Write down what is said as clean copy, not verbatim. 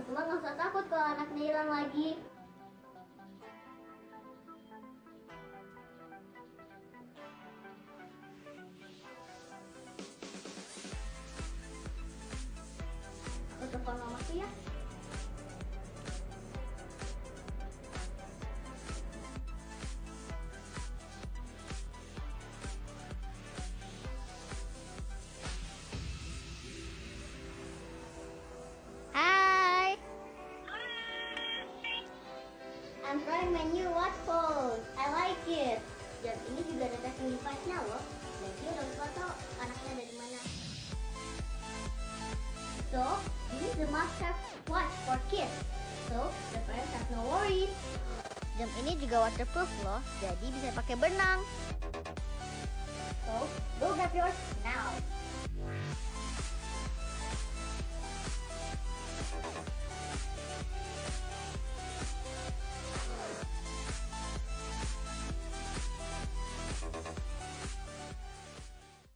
teman-teman nggak usah takut kalau anaknya hilang lagi. Aku telepon mamaku ya. I'm trying my new watch phone. I like it. Jam ini juga ada tracking device-nya loh. Jadi udah bisa tahu anaknya dari mana. So, this is the must-have watch for kids. So, the parents have no worries. Jam ini juga waterproof loh, jadi bisa pakai berenang. So, go grab yours now.